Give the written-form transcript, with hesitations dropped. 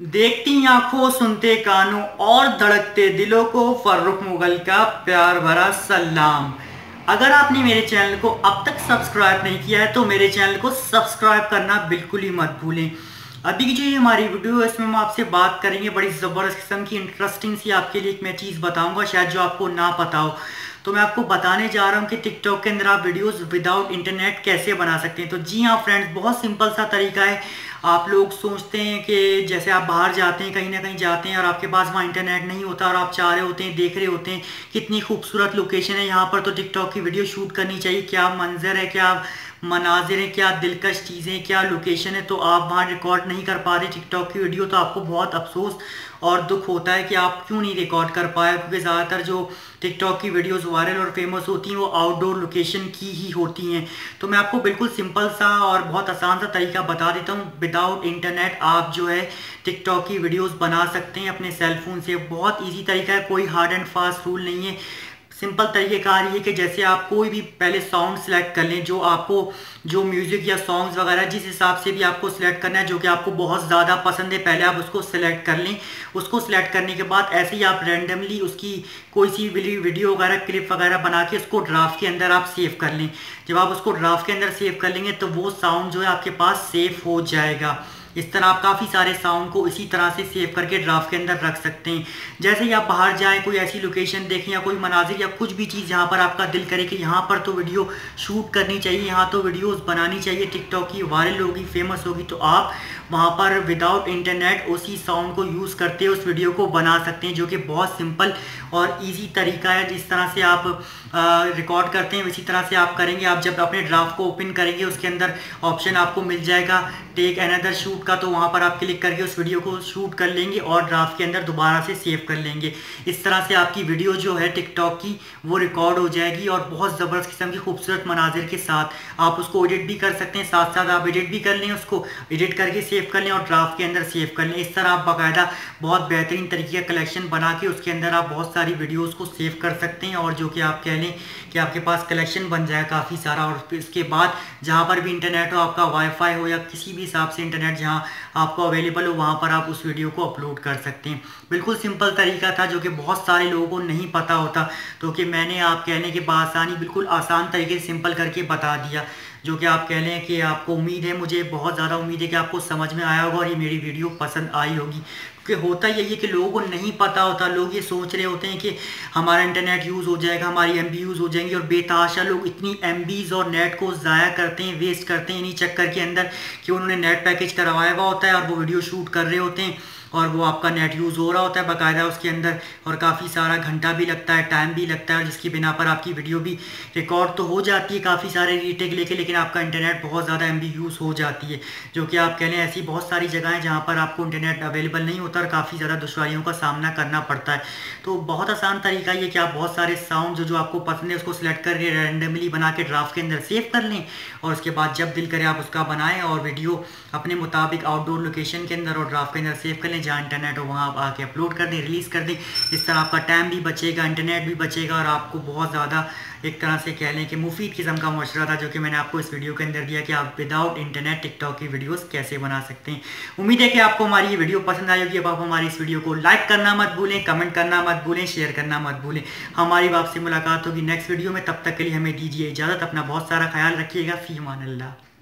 देखती आंखों सुनते कानों और धड़कते दिलों को फर्रुख मुगल का प्यार भरा सलाम। अगर आपने मेरे चैनल को अब तक सब्सक्राइब नहीं किया है तो मेरे चैनल को सब्सक्राइब करना बिल्कुल ही मत भूलें। अभी की जो ये हमारी वीडियो है इसमें हम आपसे बात करेंगे बड़ी ज़बरदस्त किस्म की इंटरेस्टिंग सी आपके लिए एक मैं चीज़ बताऊंगा शायद जो आपको ना पता हो। तो मैं आपको बताने जा रहा हूँ कि टिकटॉक के अंदर आप वीडियोस विदाउट इंटरनेट कैसे बना सकते हैं। तो जी हाँ फ्रेंड्स, बहुत सिंपल सा तरीका है। आप लोग सोचते हैं कि जैसे आप बाहर जाते हैं, कहीं ना कहीं जाते हैं और आपके पास वहाँ इंटरनेट नहीं होता और आप चाह रहे होते हैं, देख रहे होते हैं कितनी खूबसूरत लोकेशन है यहाँ पर, तो टिकटॉक की वीडियो शूट करनी चाहिए, क्या मंजर है, क्या मनाजिर है, क्या दिलकश चीज़ें, क्या लोकेशन है, तो आप वहाँ रिकॉर्ड नहीं कर पा रहे टिकटॉक की वीडियो। तो आपको बहुत अफसोस और दुख होता है कि आप क्यों नहीं रिकॉर्ड कर पाए, क्योंकि ज़्यादातर जो टिकटॉक की वीडियोस वायरल और फेमस होती हैं वो आउटडोर लोकेशन की ही होती हैं। तो मैं आपको बिल्कुल सिंपल सा और बहुत आसान सा तरीका बता देता हूँ। विदाउट इंटरनेट आप जो है टिकटॉक की वीडियोस बना सकते हैं अपने सेलफोन से। बहुत ईजी तरीका है, कोई हार्ड एंड फास्ट रूल नहीं है। सिंपल तरीक़ेकार ये कि जैसे आप कोई भी पहले सॉन्ग सेलेक्ट कर लें, जो आपको जो म्यूज़िक या सॉन्ग्स वगैरह जिस हिसाब से भी आपको सिलेक्ट करना है, जो कि आपको बहुत ज़्यादा पसंद है, पहले आप उसको सिलेक्ट कर लें। उसको सिलेक्ट करने के बाद ऐसे ही आप रैंडमली उसकी कोई सी वीडियो वगैरह क्लिप वगैरह बना के उसको ड्राफ्ट के अंदर आप सेव कर लें। जब आप उसको ड्राफ्ट के अंदर सेव कर लेंगे तो वो साउंड जो है आपके पास सेव हो जाएगा। इस तरह आप काफ़ी सारे साउंड को इसी तरह से सेव करके ड्राफ्ट के अंदर रख सकते हैं। जैसे ही आप बाहर जाएं, कोई ऐसी लोकेशन देखें या कोई मनाजिर या कुछ भी चीज़ जहाँ पर आपका दिल करे कि यहाँ पर तो वीडियो शूट करनी चाहिए, यहाँ तो वीडियोस बनानी चाहिए, टिकटॉक की वायरल होगी, फेमस होगी, तो आप वहाँ पर विदाउट इंटरनेट उसी साउंड को यूज़ करते उस वीडियो को बना सकते हैं, जो कि बहुत सिंपल और ईजी तरीका है। जिस तरह से आप रिकॉर्ड करते हैं उसी तरह से आप करेंगे। आप जब अपने ड्राफ्ट को ओपन करेंगे उसके अंदर ऑप्शन आपको मिल जाएगा टेक अनदर शूट का, तो वहाँ पर आप क्लिक करके उस वीडियो को शूट कर लेंगे और ड्राफ्ट के अंदर दोबारा से सेव कर लेंगे। इस तरह से आपकी वीडियो जो है टिकटॉक की वो रिकॉर्ड हो जाएगी और बहुत ज़बरदस्त किस्म की खूबसूरत मनाजिर के साथ आप उसको एडिट भी कर सकते हैं। साथ साथ आप एडिट भी कर लें, उसको एडिट करके सेव कर लें और ड्राफ्ट के अंदर सेव कर लें। इस तरह आप बाकायदा बहुत बेहतरीन तरीके का कलेक्शन बना के उसके अंदर आप बहुत सारी वीडियोज़ को सेव कर सकते हैं और जो कि आप कह लें कि आपके पास कलेक्शन बन जाए काफ़ी सारा। और फिर इसके बाद जहाँ पर भी इंटरनेट हो, आपका वाईफाई हो या किसी भी हिसाब से इंटरनेट जहाँ आपको अवेलेबल हो, वहाँ पर आप उस वीडियो को अपलोड कर सकते हैं। बिल्कुल सिंपल तरीका था जो कि बहुत सारे लोगों को नहीं पता होता, तो कि मैंने आप कहने के बासानी बिल्कुल आसान तरीके से सिंपल करके बता दिया, जो कि आप कह लें कि आपको उम्मीद है, मुझे बहुत ज़्यादा उम्मीद है कि आपको समझ में आया होगा और ये मेरी वीडियो पसंद आई होगी। क्योंकि होता यही है कि लोगों को नहीं पता होता, लोग ये सोच रहे होते हैं कि हमारा इंटरनेट यूज़ हो जाएगा, हमारी एमबी यूज़ हो जाएंगी, और बेतहाशा लोग इतनी एमबीज़ और नेट को ज़ाया करते हैं, वेस्ट करते हैं इन्हीं चक्कर के अंदर कि उन्होंने नेट पैकेज करवाया हुआ होता है और वो वीडियो शूट कर रहे होते हैं और वो आपका नेट यूज़ हो रहा होता है बाकायदा उसके अंदर, और काफ़ी सारा घंटा भी लगता है, टाइम भी लगता है, और जिसकी बिना पर आपकी वीडियो भी रिकॉर्ड तो हो जाती है काफ़ी सारे रीटेक लेके, लेकिन आपका इंटरनेट बहुत ज़्यादा एमबी यूज़ हो जाती है। जो कि आप कह लें ऐसी बहुत सारी जगह हैं जहाँ पर आपको इंटरनेट अवेलेबल नहीं होता और काफ़ी ज़्यादा दुश्वारियों का सामना करना पड़ता है। तो बहुत आसान तरीका ये कि आप बहुत सारे साउंड जो आपको पसंद है उसको सिलेक्ट करके रैंडमली बना के ड्राफ्ट के अंदर सेव कर लें, और उसके बाद जब दिल करे आप उसका बनाएं और वीडियो अपने मुताबिक आउटडोर लोकेशन के अंदर और ड्राफ्ट के अंदर सेव कर लें। जहाँ इंटरनेट हो वहाँ आप आके अपलोड कर दें, रिलीज़ कर दें। इस तरह आपका टाइम भी बचेगा, इंटरनेट भी बचेगा, और आपको बहुत ज़्यादा एक तरह से कह लें कि मुफीद किस्म का मशवरा था जो कि मैंने आपको इस वीडियो के अंदर दिया कि आप विदाउट इंटरनेट टिकटॉक की वीडियोस कैसे बना सकते हैं। उम्मीद है कि आपको हमारी ये वीडियो पसंद आई होगी। अब आप हमारी इस वीडियो को लाइक करना मत भूलें, कमेंट करना मत भूलें, शेयर करना मत भूलें। हमारी आपसे मुलाकात होगी नेक्स्ट वीडियो में, तब तक के लिए हमें दीजिए इजाज़त। अपना बहुत सारा ख्याल रखिएगा। फ़ी अमान अल्लाह।